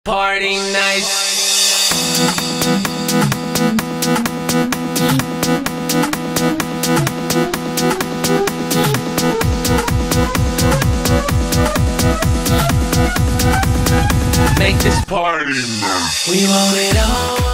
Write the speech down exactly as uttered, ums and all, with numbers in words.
Party nice. Make this party nice. We want it all.